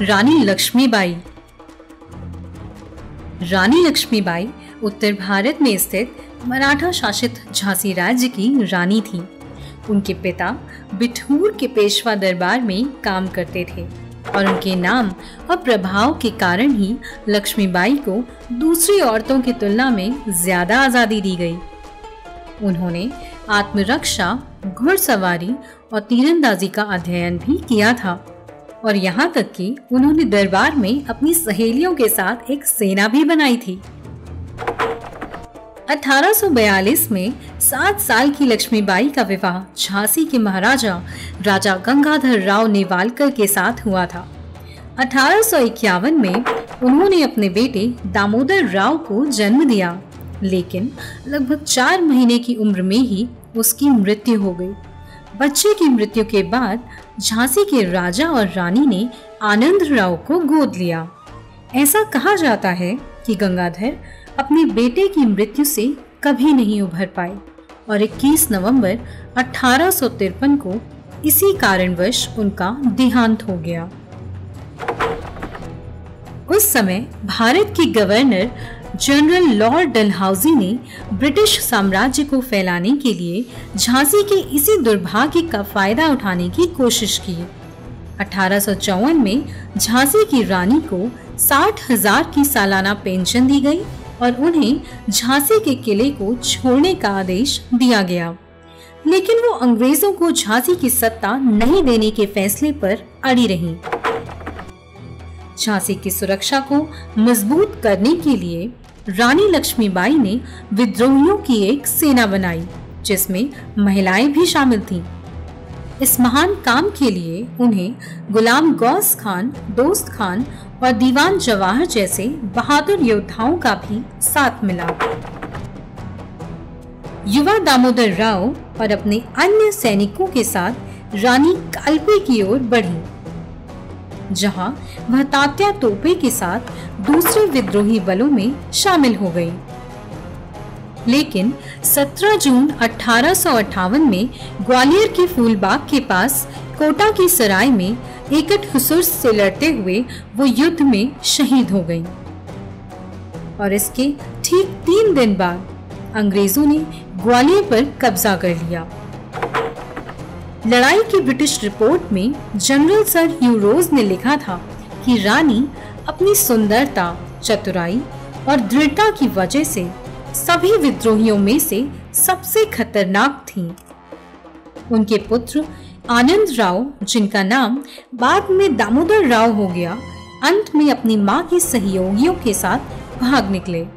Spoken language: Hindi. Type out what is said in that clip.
रानी लक्ष्मी बाई। रानी लक्ष्मी बाई उत्तर भारत में स्थित मराठा शासित झांसी राज्य की रानी थी। उनके पिता बिठूर के पेशवा दरबार में काम करते थे और उनके नाम और प्रभाव के कारण ही लक्ष्मी बाई को दूसरी औरतों की तुलना में ज्यादा आजादी दी गई। उन्होंने आत्मरक्षा, घुड़सवारी और तीरंदाजी का अध्ययन भी किया था और यहाँ तक कि उन्होंने दरबार में अपनी सहेलियों के साथ एक सेना भी बनाई थी। 1842 में 7 साल की लक्ष्मीबाई का विवाह झांसी के महाराजा राजा गंगाधर राव नेवालकर के साथ हुआ था। 1851 में उन्होंने अपने बेटे दामोदर राव को जन्म दिया, लेकिन लगभग 4 महीने की उम्र में ही उसकी मृत्यु हो गई। बच्चे की मृत्यु के बाद झांसी के राजा और रानी ने आनंद राव को गोद लिया। ऐसा कहा जाता है कि गंगाधर अपने बेटे की मृत्यु से कभी नहीं उभर पाए और 21 नवंबर 1853 को इसी कारणवश उनका देहांत हो गया। उस समय भारत के गवर्नर जनरल लॉर्ड डलहौजी ने ब्रिटिश साम्राज्य को फैलाने के लिए झांसी के इसी दुर्भाग्य का फायदा उठाने की कोशिश की। 1854 में झांसी की रानी को 60,000 की सालाना पेंशन दी गई और उन्हें झांसी के किले को छोड़ने का आदेश दिया गया, लेकिन वो अंग्रेजों को झांसी की सत्ता नहीं देने के फैसले पर अड़ी रहीं। झांसी की सुरक्षा को मजबूत करने के लिए रानी लक्ष्मी बाई ने विद्रोहियों की एक सेना बनाई, जिसमें महिलाएं भी शामिल थीं। इस महान काम के लिए उन्हें गुलाम गौस खान, दोस्त खान और दीवान जवाहर जैसे बहादुर योद्धाओं का भी साथ मिला। युवा दामोदर राव और अपने अन्य सैनिकों के साथ रानी कालपे की ओर बढ़ी, जहां वह तात्या तोपे के साथ दूसरे विद्रोही बलों में शामिल हो गई। लेकिन 17 जून 1858 में ग्वालियर के फूलबाग के पास कोटा की सराय में एकट हुसुर से लड़ते हुए वो युद्ध में शहीद हो गई और इसके ठीक 3 दिन बाद अंग्रेजों ने ग्वालियर पर कब्जा कर लिया। लड़ाई की ब्रिटिश रिपोर्ट में जनरल सर ह्यू रोज ने लिखा था कि रानी अपनी सुंदरता, चतुराई और दृढ़ता की वजह से सभी विद्रोहियों में से सबसे खतरनाक थीं। उनके पुत्र आनंद राव, जिनका नाम बाद में दामोदर राव हो गया, अंत में अपनी मां के सहयोगियों के साथ भाग निकले।